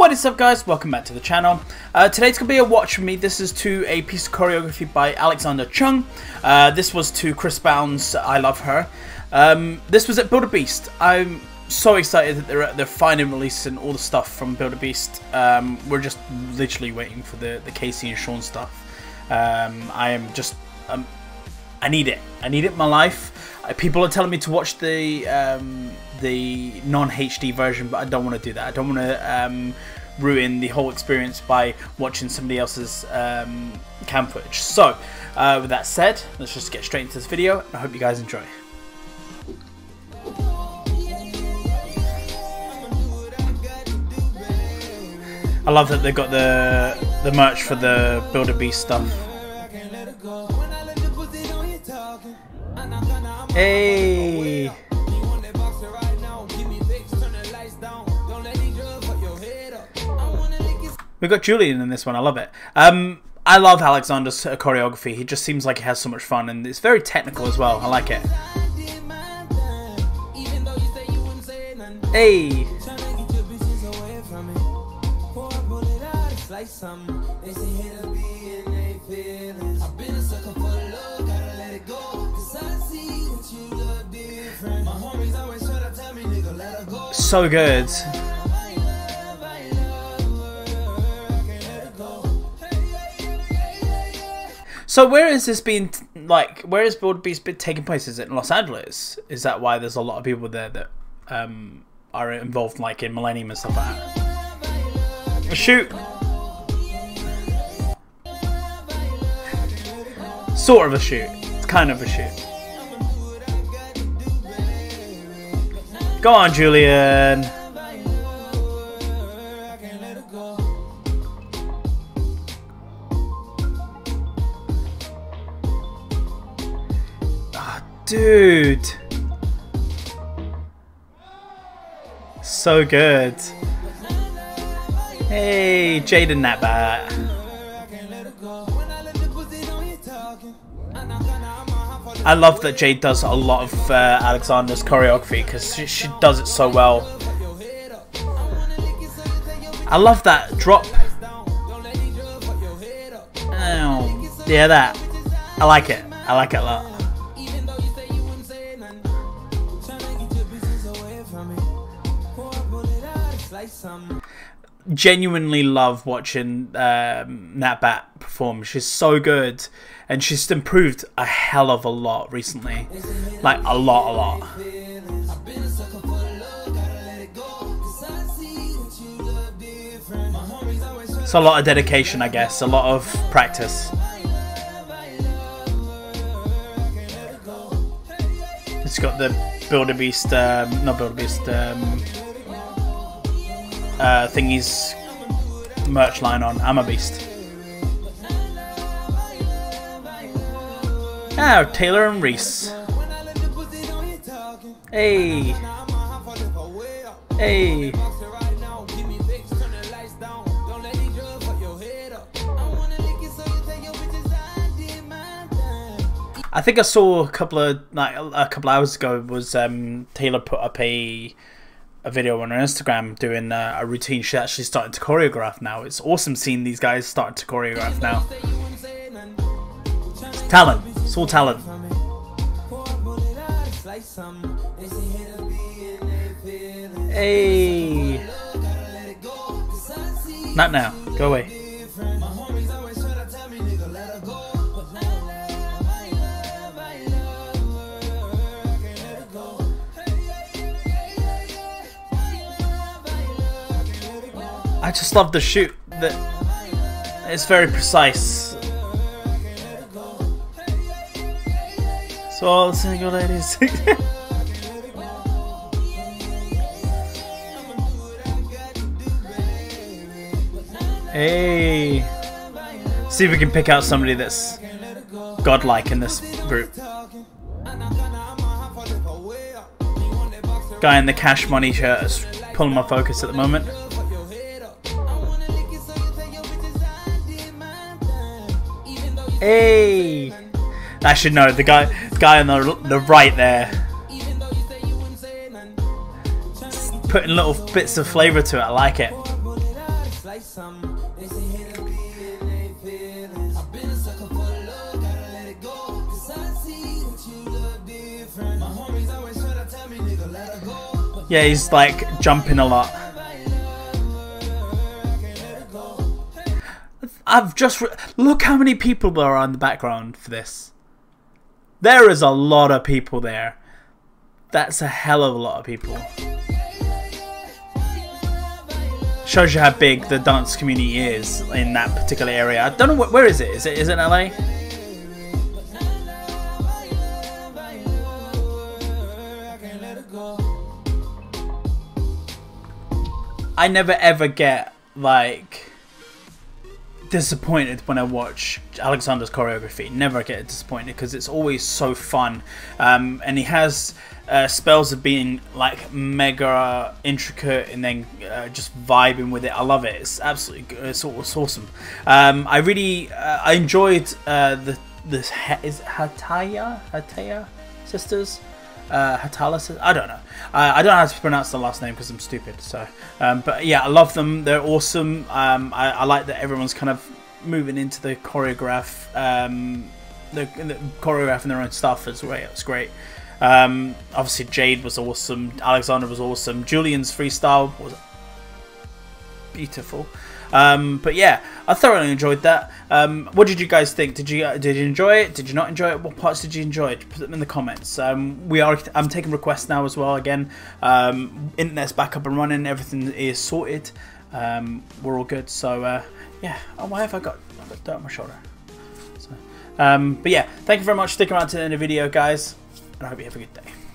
What is up, guys? Welcome back to the channel. Today's gonna be a watch for me. This is to a piece of choreography by Alexander Chung. This was to Chris Brown's I Love Her. This was at Build a Beast. I'm so excited that they're finally releasing all the stuff from Build a Beast. We're just literally waiting for the Casey and Sean stuff. I am just I need it. I need it in my life. People are telling me to watch the non-HD version, but I don't want to do that. I don't want to ruin the whole experience by watching somebody else's cam footage. So, with that said, let's just get straight into this video. I hope you guys enjoy. I love that they got the merch for the Build a Beast stuff. Hey! We got Julian in this one. I love it. I love Alexander's choreography. He just seems like he has so much fun, and it's very technical as well. I like it. Hey! So good. So where is this being, like, where is Build a Beast taking place? Is it in Los Angeles? Is that why there's a lot of people there that are involved, like, in Millennium and stuff like that? Shoot! Sort of a shoot. It's kind of a shoot. Go on, Julian. Oh, dude. So good. Hey, Jaden Natbat. I love that Jade does a lot of Alexander's choreography because she does it so well. I love that drop. Oh, yeah, that. I like it. I like it a lot. Genuinely love watching Natbat perform. She's so good, and she's improved a hell of a lot recently, like a lot. It's a lot of dedication, I guess, a lot of practice. It's got the Build a Beast, not Build a Beast, thingy's merch line on. I'm a Beast. Oh, Taylor and Reese. Hey. Hey. I think I saw a couple hours ago was Taylor put up a video on her Instagram doing a routine. She's actually starting to choreograph now. It's awesome seeing these guys starting to choreograph now. Talent. It's all talent. Hey. Not now. Go away. I just love the shoot. It's very precise. So all the single ladies. Hey. See if we can pick out somebody that's godlike in this group. Guy in the Cash Money shirt is pulling my focus at the moment. Hey! I should know the guy on the right there. putting little bits of flavour to it. I like it. Yeah, he's like jumping a lot. Look how many people there are in the background for this. There is a lot of people there. That's a hell of a lot of people. Shows you how big the dance community is in that particular area. I don't know where is it? Is it in LA? I never ever get like disappointed when I watch Alexander's choreography. Never get disappointed because it's always so fun, and he has spells of being like mega intricate and then just vibing with it. I love it. It's absolutely good. It's awesome. I really I enjoyed is Hataya sisters. Hatala, I don't know. I don't know how to pronounce the last name because I'm stupid. So, but yeah, I love them. They're awesome. I like that everyone's kind of moving into the choreograph, the choreographing their own stuff as well. It's great. Obviously, Jade was awesome. Alexander was awesome. Julian's freestyle was beautiful. But yeah, I thoroughly enjoyed that. What did you guys think? Did you enjoy it? Did you not enjoy it? What parts did you enjoy? Put them in the comments. I'm taking requests now as well. Again, internet's back up and running. Everything is sorted. We're all good. So yeah. Oh, why have I got dirt on my shoulder? So, but yeah, thank you very much for sticking around to the end of the video, guys. And I hope you have a good day.